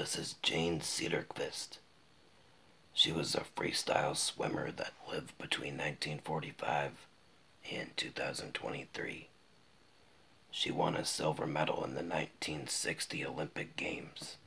This is Jane Cederqvist. She was a freestyle swimmer that lived between 1945 and 2023. She won a silver medal in the 1960 Olympic Games.